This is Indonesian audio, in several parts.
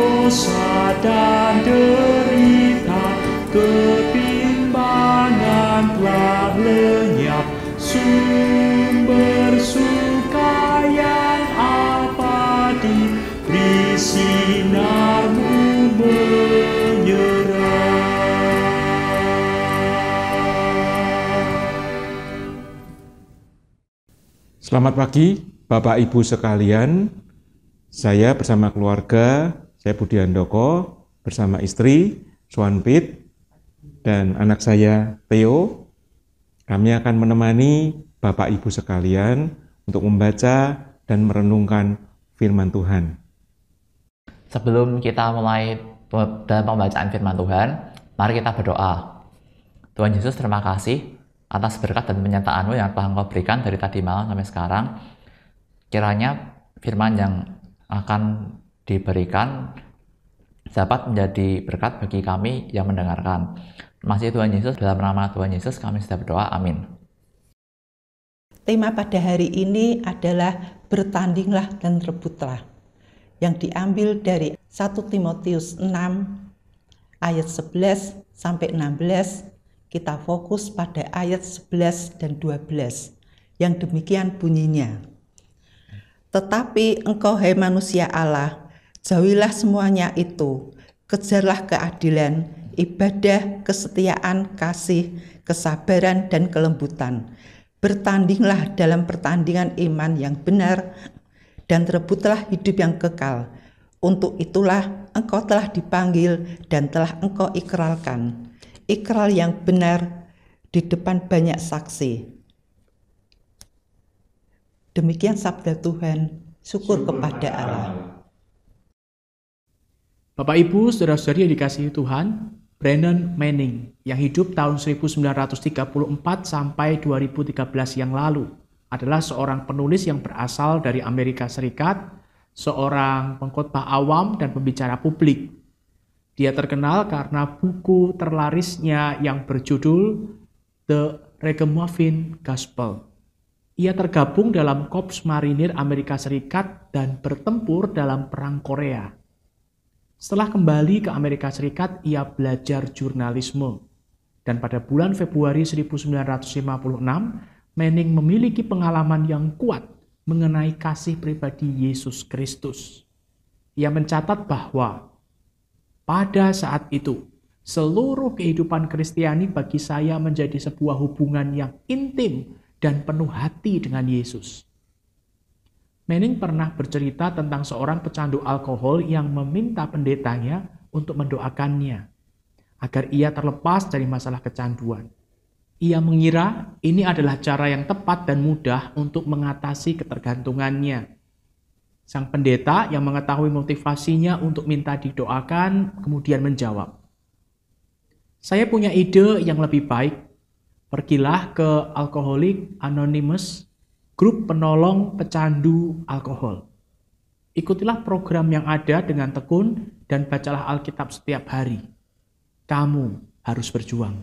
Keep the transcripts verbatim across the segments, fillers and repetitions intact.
dosa dan derita, kebimbangan telah lenyap, sumber suka yang abadi di sinarmu menyerah. Selamat pagi Bapak Ibu sekalian. Saya bersama keluarga, saya Budi Handoko, bersama istri, Swanpit, dan anak saya, Theo. Kami akan menemani Bapak Ibu sekalian untuk membaca dan merenungkan firman Tuhan. Sebelum kita mulai dalam pembacaan firman Tuhan, mari kita berdoa. Tuhan Yesus, terima kasih atas berkat dan penyertaan-Mu yang telah Engkau berikan dari tadi malam sampai sekarang. Kiranya firman yang akan diberikan dapat menjadi berkat bagi kami yang mendengarkan. Terima kasih Tuhan Yesus, dalam nama Tuhan Yesus kami sudah berdoa, amin. Tema pada hari ini adalah bertandinglah dan rebutlah, yang diambil dari satu Timotius enam ayat sebelas sampai enam belas. Kita fokus pada ayat sebelas dan dua belas, yang demikian bunyinya. Tetapi engkau, hai manusia Allah, jauhilah semuanya itu, kejarlah keadilan, ibadah, kesetiaan, kasih, kesabaran, dan kelembutan. Bertandinglah dalam pertandingan iman yang benar, dan rebutlah hidup yang kekal. Untuk itulah engkau telah dipanggil dan telah engkau ikrarkan. Ikrar yang benar di depan banyak saksi. Demikian sabda Tuhan, syukur, syukur kepada Allah. Bapak Ibu, saudara-saudari yang dikasihi Tuhan, Brennan Manning yang hidup tahun seribu sembilan ratus tiga puluh empat sampai dua ribu tiga belas yang lalu adalah seorang penulis yang berasal dari Amerika Serikat, seorang pengkhotbah awam dan pembicara publik. Dia terkenal karena buku terlarisnya yang berjudul The Ragamuffin Gospel. Ia tergabung dalam Korps Marinir Amerika Serikat dan bertempur dalam Perang Korea. Setelah kembali ke Amerika Serikat, ia belajar jurnalisme. Dan pada bulan Februari seribu sembilan ratus lima puluh enam, Manning memiliki pengalaman yang kuat mengenai kasih pribadi Yesus Kristus. Ia mencatat bahwa pada saat itu, seluruh kehidupan Kristiani bagi saya menjadi sebuah hubungan yang intim dan penuh hati dengan Yesus. Manning pernah bercerita tentang seorang pecandu alkohol yang meminta pendetanya untuk mendoakannya agar ia terlepas dari masalah kecanduan. Ia mengira ini adalah cara yang tepat dan mudah untuk mengatasi ketergantungannya. Sang pendeta yang mengetahui motivasinya untuk minta didoakan kemudian menjawab, "Saya punya ide yang lebih baik. Pergilah ke Alcoholics Anonymous, grup penolong pecandu alkohol. Ikutilah program yang ada dengan tekun dan bacalah Alkitab setiap hari. Kamu harus berjuang."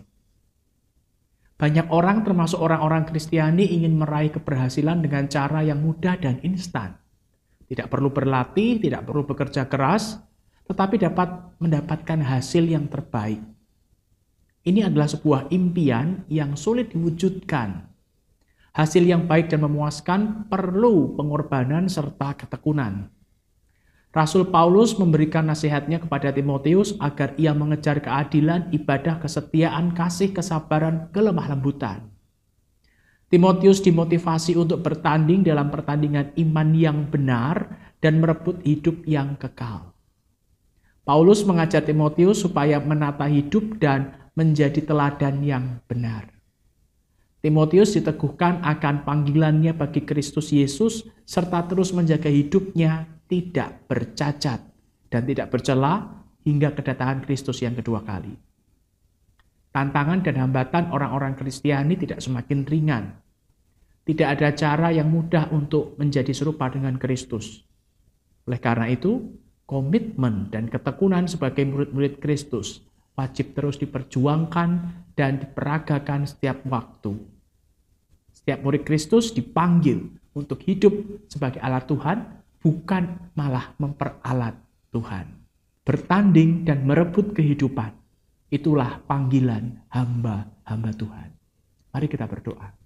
Banyak orang, termasuk orang-orang Kristiani, ingin meraih keberhasilan dengan cara yang mudah dan instan. Tidak perlu berlatih, tidak perlu bekerja keras, tetapi dapat mendapatkan hasil yang terbaik. Ini adalah sebuah impian yang sulit diwujudkan. Hasil yang baik dan memuaskan perlu pengorbanan serta ketekunan. Rasul Paulus memberikan nasihatnya kepada Timotius agar ia mengejar keadilan, ibadah, kesetiaan, kasih, kesabaran, kelemah lembutan. Timotius dimotivasi untuk bertanding dalam pertandingan iman yang benar dan merebut hidup yang kekal. Paulus mengajar Timotius supaya menata hidup dan menjadi teladan yang benar. Timotius diteguhkan akan panggilannya bagi Kristus Yesus serta terus menjaga hidupnya tidak bercacat dan tidak bercela hingga kedatangan Kristus yang kedua kali. Tantangan dan hambatan orang-orang Kristiani tidak semakin ringan. Tidak ada cara yang mudah untuk menjadi serupa dengan Kristus. Oleh karena itu, komitmen dan ketekunan sebagai murid-murid Kristus wajib terus diperjuangkan dan diperagakan setiap waktu. Setiap murid Kristus dipanggil untuk hidup sebagai alat Tuhan, bukan malah memperalat Tuhan. bertanding dan merebut kehidupan. Itulah panggilan hamba-hamba Tuhan. Mari kita berdoa.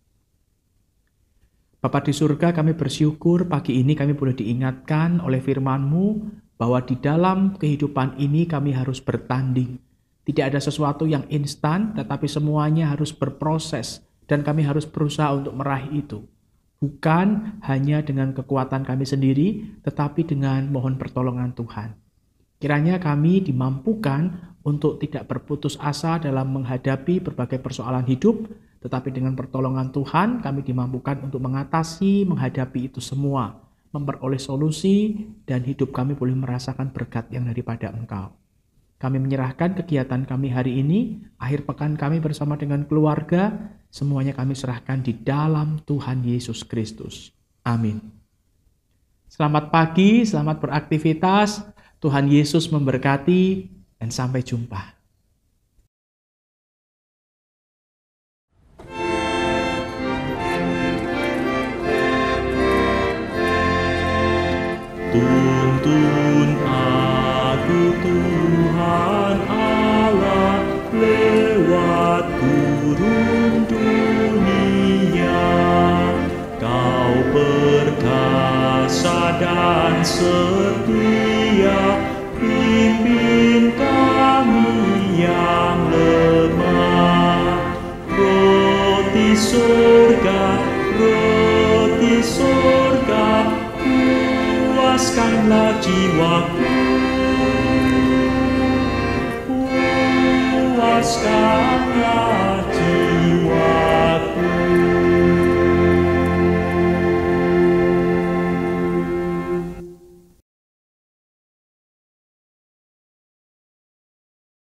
Bapa di surga, kami bersyukur pagi ini kami boleh diingatkan oleh firman-Mu bahwa di dalam kehidupan ini kami harus bertanding. Tidak ada sesuatu yang instan, tetapi semuanya harus berproses dan kami harus berusaha untuk meraih itu. Bukan hanya dengan kekuatan kami sendiri, tetapi dengan mohon pertolongan Tuhan. Kiranya kami dimampukan untuk tidak berputus asa dalam menghadapi berbagai persoalan hidup, tetapi dengan pertolongan Tuhan kami dimampukan untuk mengatasi, menghadapi itu semua, memperoleh solusi, dan hidup kami boleh merasakan berkat yang daripada Engkau. Kami menyerahkan kegiatan kami hari ini, akhir pekan kami bersama dengan keluarga, semuanya kami serahkan di dalam Tuhan Yesus Kristus. Amin. Selamat pagi, selamat beraktivitas, Tuhan Yesus memberkati, dan sampai jumpa. Tuntun aku Tuhan Allah lewat gurun dunia. Kau perkasa dan setia, pimpin kami yang lemah. Roti surga, roti surga, puaskanlah jiwaku, puaskanlah